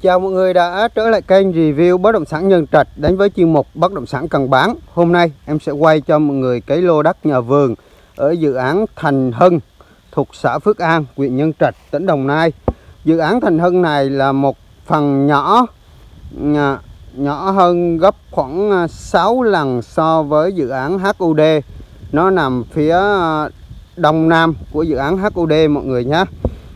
Chào mọi người đã trở lại kênh review bất động sản Nhân Trạch đến với chuyên mục bất động sản cần bán. Hôm nay em sẽ quay cho mọi người cái lô đất nhà vườn ở dự án Thành Hưng thuộc xã Phước An, huyện Nhân Trạch, tỉnh Đồng Nai. Dự án Thành Hưng này là một phần nhỏ hơn gấp khoảng 6 lần so với dự án HUD. Nó nằm phía đông nam của dự án HUD mọi người nhé.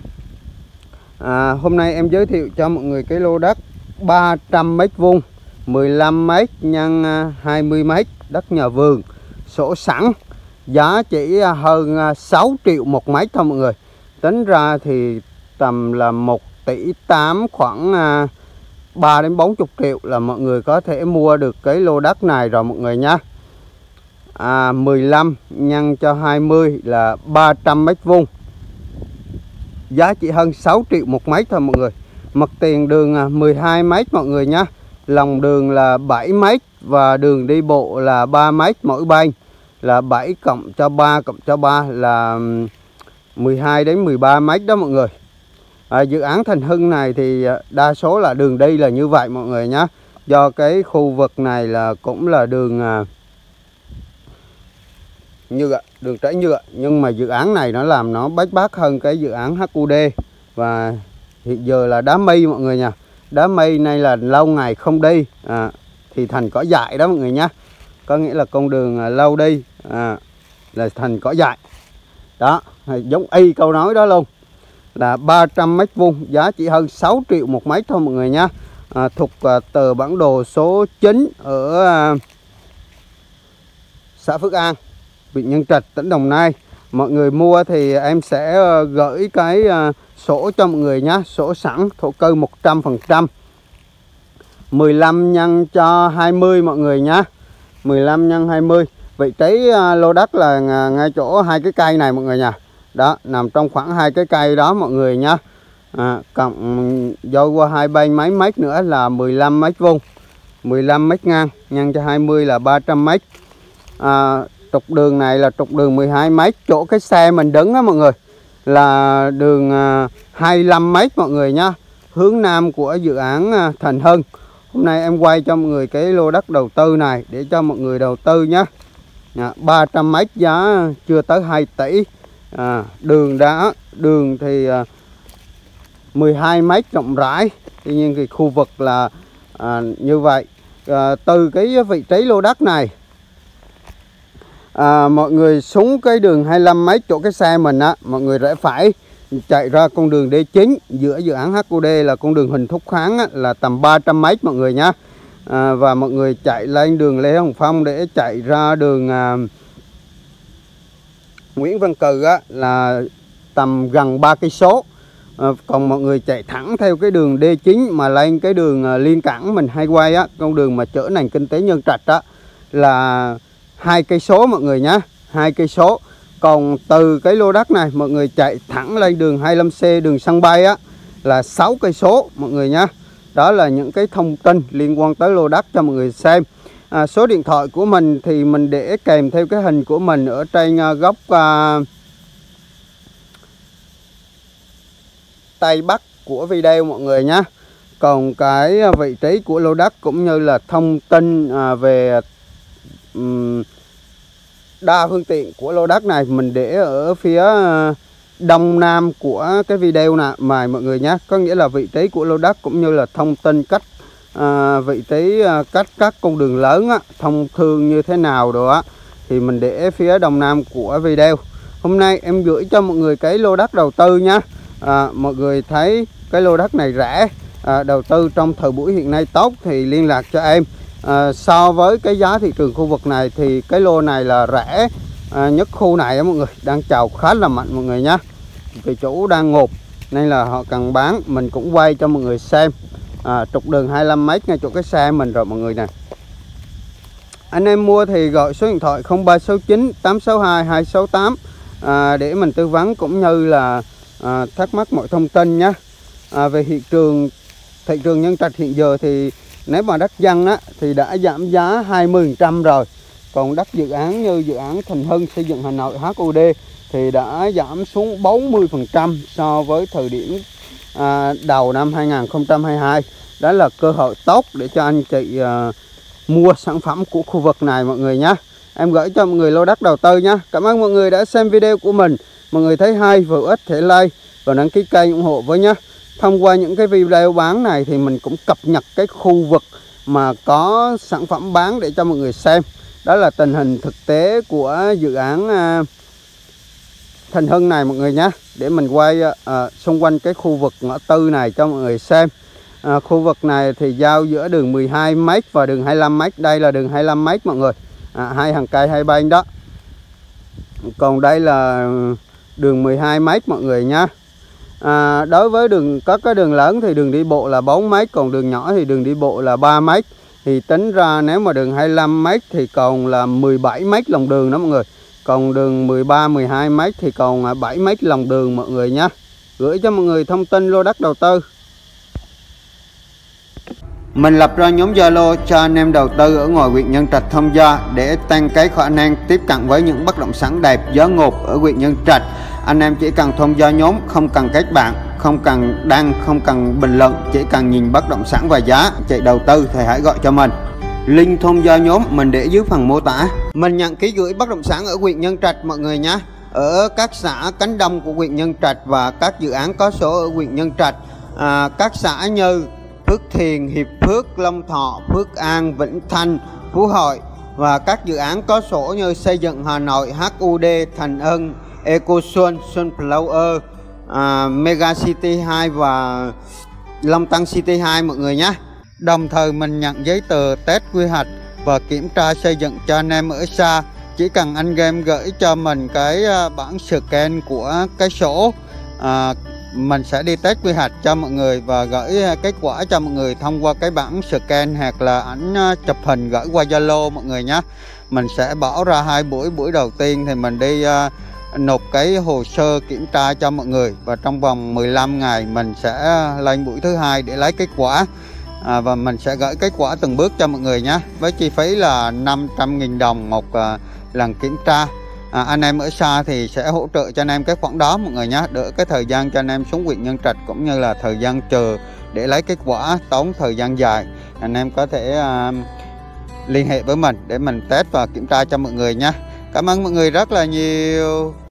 Hôm nay em giới thiệu cho mọi người cái lô đất 300 m², 15 m x 20 m, đất nhà vườn, sổ sẵn, giá chỉ hơn 6 triệu một mét thôi mọi người. Tính ra thì tầm là 1,8 tỷ, khoảng 3 đến 40 triệu là mọi người có thể mua được cái lô đất này rồi mọi người nhé. 15 nhân cho 20 là 300 m². Giá chỉ hơn 6 triệu một mét thôi mọi người. Mặt tiền đường 12 m mọi người nhé. Lòng đường là 7 m và đường đi bộ là 3 m mỗi bên, là 7 cộng cho 3 cộng cho 3 là 12 đến 13 m đó mọi người. Dự án Thành Hưng này thì đa số là đường đi là như vậy mọi người nhé. Do cái khu vực này là cũng là đường nhựa, đường trải nhựa, nhưng mà dự án này nó làm nó bách bát hơn cái dự án HUD. Và hiện giờ là đá mây mọi người nha. Đá mây này là lâu ngày không đi thì thành cỏ dại đó mọi người nhé. Có nghĩa là con đường lâu đi là thành cỏ dại đó, giống y câu nói đó luôn. Là 300 m², giá chỉ hơn 6 triệu một mét thôi mọi người nhé. Thuộc tờ bản đồ số 9 ở xã Phước An, huyện Nhân Trạch, tỉnh Đồng Nai. Mọi người mua thì em sẽ gửi cái sổ cho mọi người nhé. Sổ sẵn, thổ cư 100%, 15 nhân cho 20 mọi người nhé. 15 nhân 20. Vị trí lô đất là ngay chỗ hai cái cây này mọi người nha. Đó, nằm trong khoảng hai cái cây đó mọi người nhé. Cộng dôi qua hai bên mấy mét nữa là 15 m², 15 m ngang nhân cho 20 là 300 m. Trục đường này là trục đường 12 m, chỗ cái xe mình đứng đó mọi người là đường 25 m mọi người nhá, hướng nam của dự án Thành Hưng. Hôm nay em quay cho mọi người cái lô đất đầu tư này để cho mọi người đầu tư nhé. 300 m, giá chưa tới 2 tỷ. Đường thì 12 m rộng rãi. Tuy nhiên thì khu vực là như vậy. Từ cái vị trí lô đất này mọi người xuống cái đường 25 m chỗ cái xe mình á, mọi người rẽ phải chạy ra con đường D9 giữa dự án HUD là con đường Huỳnh Thúc Kháng á, là tầm 300 m mọi người nhá. Và mọi người chạy lên đường Lê Hồng Phong để chạy ra đường Nguyễn Văn Cừ á, là tầm gần 3 cây số. Còn mọi người chạy thẳng theo cái đường D9 mà lên cái đường Liên Cảng mình hay quay á, con đường mà chở nền kinh tế Nhân Trạch á, là 2 cây số mọi người nhé, 2 cây số. Còn từ cái lô đất này mọi người chạy thẳng lên đường 25C, đường sân bay á, là 6 cây số mọi người nhé. Đó là những cái thông tin liên quan tới lô đất cho mọi người xem. Số điện thoại của mình thì mình để kèm theo cái hình của mình ở trên góc tây bắc của video mọi người nhé. Còn cái vị trí của lô đất cũng như là thông tin về đa phương tiện của lô đất này mình để ở phía đông nam của cái video nè mà mọi người nhé. Có nghĩa là vị trí của lô đất cũng như là thông tin cách vị trí cách các con đường lớn á, thông thương như thế nào rồi á, thì mình để phía đông nam của video. Hôm nay em gửi cho mọi người cái lô đất đầu tư nhá. Mọi người thấy cái lô đất này rẻ, đầu tư trong thời buổi hiện nay tốt thì liên lạc cho em. So với cái giá thị trường khu vực này thì cái lô này là rẻ nhất khu này á mọi người, đang chào khá là mạnh mọi người nhé. Thì chủ đang ngộp nên là họ cần bán, mình cũng quay cho mọi người xem. Trục đường 25 m ngay chỗ cái xe mình rồi mọi người nè. Anh em mua thì gọi số điện thoại 0369 862 268 để mình tư vấn cũng như là thắc mắc mọi thông tin nhé. Về thị trường Nhân Trạch hiện giờ thì nếu mà đất dân á, thì đã giảm giá 20% rồi. Còn đất dự án như dự án Thành Hưng xây dựng Hà Nội HUD thì đã giảm xuống 40% so với thời điểm đầu năm 2022. Đó là cơ hội tốt để cho anh chị mua sản phẩm của khu vực này mọi người nhé. Em gửi cho mọi người lô đất đầu tư nhé. Cảm ơn mọi người đã xem video của mình. Mọi người thấy hay, hữu ích thì like và đăng ký kênh ủng hộ với nhé. Thông qua những cái video bán này thì mình cũng cập nhật cái khu vực mà có sản phẩm bán để cho mọi người xem. Đó là tình hình thực tế của dự án Thành Hưng này mọi người nhé. Để mình quay xung quanh cái khu vực ngõ tư này cho mọi người xem. Khu vực này thì giao giữa đường 12m và đường 25m. Đây là đường 25m mọi người. Hai hàng cây hai bên đó. Còn đây là đường 12m mọi người nhé. Đối với đường có cái đường lớn thì đường đi bộ là 4m, còn đường nhỏ thì đường đi bộ là 3m. Thì tính ra nếu mà đường 25m thì còn là 17m lòng đường đó mọi người. Còn đường 13, 12m thì còn 7m lòng đường mọi người nhé. Gửi cho mọi người thông tin lô đất đầu tư. Mình lập ra nhóm Zalo cho anh em đầu tư ở ngoài huyện Nhân Trạch tham gia để tăng cái khả năng tiếp cận với những bất động sản đẹp giá ngột ở huyện Nhân Trạch. Anh em chỉ cần tham gia nhóm, không cần kết bạn, không cần đăng, không cần bình luận, chỉ cần nhìn bất động sản và giá chạy đầu tư thì hãy gọi cho mình. Link tham gia nhóm mình để dưới phần mô tả. Mình nhận ký gửi bất động sản ở huyện Nhân Trạch mọi người nhé. Ở các xã cánh đông của huyện Nhân Trạch và các dự án có số ở huyện Nhân Trạch. Các xã như Phước Thiền, Hiệp Phước, Long Thọ, Phước An, Vĩnh Thanh, Phú Hội và các dự án có sổ như Xây dựng Hà Nội, HUD, Thành Hưng, Eco Sun, Sunflower, Mega City 2 và Long Tân City 2 mọi người nhé. Đồng thời mình nhận giấy tờ test quy hoạch và kiểm tra xây dựng cho anh em ở xa. Chỉ cần anh em gửi cho mình cái bản scan của cái sổ, mình sẽ đi test quy hoạch cho mọi người và gửi kết quả cho mọi người thông qua cái bản scan hoặc là ảnh chụp hình gửi qua Zalo mọi người nhé. Mình sẽ bỏ ra 2 buổi. Buổi đầu tiên thì mình đi nộp cái hồ sơ kiểm tra cho mọi người, và trong vòng 15 ngày mình sẽ lên buổi thứ hai để lấy kết quả. Và mình sẽ gửi kết quả từng bước cho mọi người nhé, với chi phí là 500.000 đồng một lần kiểm tra. Anh em ở xa thì sẽ hỗ trợ cho anh em cái khoản đó mọi người nhé, đỡ cái thời gian cho anh em xuống huyện Nhân Trạch cũng như là thời gian chờ để lấy kết quả tốn thời gian dài. Anh em có thể liên hệ với mình để mình test và kiểm tra cho mọi người nhé. Cảm ơn mọi người rất là nhiều.